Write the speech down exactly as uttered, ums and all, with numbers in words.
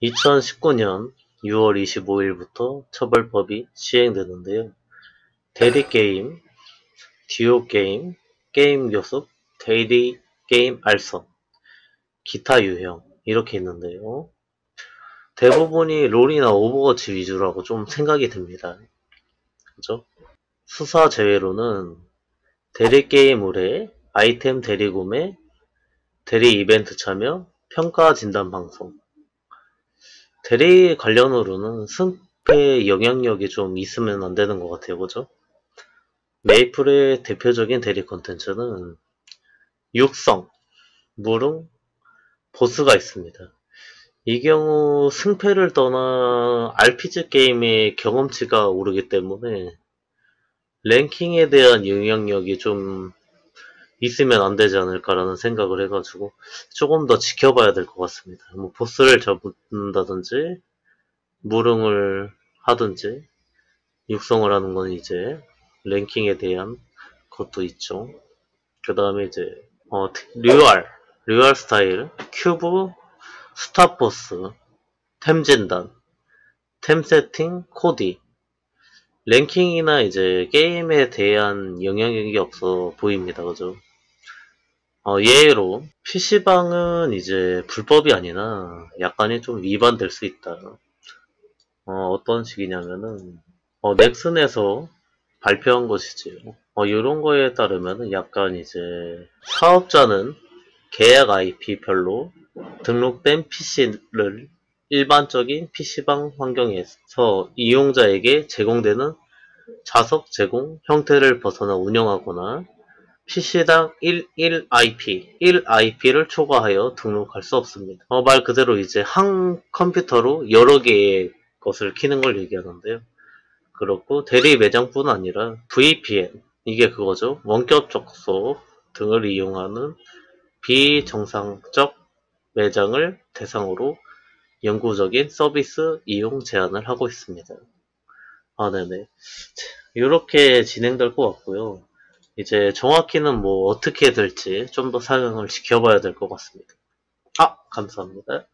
이천십구 년 유월 이십오일부터 처벌법이 시행되는데요. 대리게임, 듀오게임, 게임교습, 대리게임 알선, 기타 유형 이렇게 있는데요. 대부분이 롤이나 오버워치 위주라고 좀 생각이 듭니다. 그죠? 수사 제외로는 대리게임 의뢰, 아이템 대리구매, 대리 이벤트 참여, 평가 진단 방송. 대리 관련으로는 승패 영향력이 좀 있으면 안 되는 것 같아요. 그죠? 메이플의 대표적인 대리 콘텐츠는 육성, 무릉, 보스가 있습니다. 이 경우 승패를 떠나 알피지 게임의 경험치가 오르기 때문에 랭킹에 대한 영향력이 좀 있으면 안 되지 않을까라는 생각을 해가지고 조금 더 지켜봐야 될 것 같습니다. 뭐 보스를 잡는다든지 무릉을 하든지 육성을 하는 건 이제 랭킹에 대한 것도 있죠. 그 다음에 이제 어, 류알, 류알 스타일, 큐브, 스타포스, 템 진단, 템 세팅, 코디. 랭킹이나 이제 게임에 대한 영향력이 없어 보입니다. 그죠? 어, 예로 피시방은 이제 불법이 아니라 약간이 좀 위반될 수 있다. 어, 어떤 식이냐면은 어, 넥슨에서 발표한 것이지요. 어, 이런 거에 따르면 약간 이제 사업자는 계약 아이피별로 등록된 피시를 일반적인 피시방 환경에서 이용자에게 제공되는 자석 제공 형태를 벗어나 운영하거나 피시당 일 아이피, 일 아이피를 초과하여 등록할 수 없습니다. 어, 말 그대로 이제 한 컴퓨터로 여러 개의 것을 키는 걸 얘기하는데요. 그렇고 대리 매장뿐 아니라 브이피엔, 이게 그거죠. 원격 접속 등을 이용하는 비정상적 매장을 대상으로 영구적인 서비스 이용 제한을 하고 있습니다. 아, 네네. 이렇게 진행될 것 같고요. 이제 정확히는 뭐 어떻게 될지 좀 더 사용을 지켜봐야 될 것 같습니다. 아, 감사합니다.